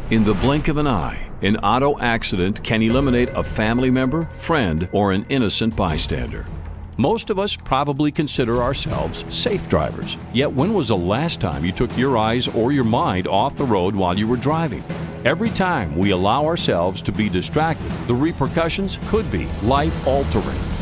In the blink of an eye, an auto accident can eliminate a family member, friend, or an innocent bystander. Most of us probably consider ourselves safe drivers. Yet when was the last time you took your eyes or your mind off the road while you were driving? Every time we allow ourselves to be distracted, the repercussions could be life-altering.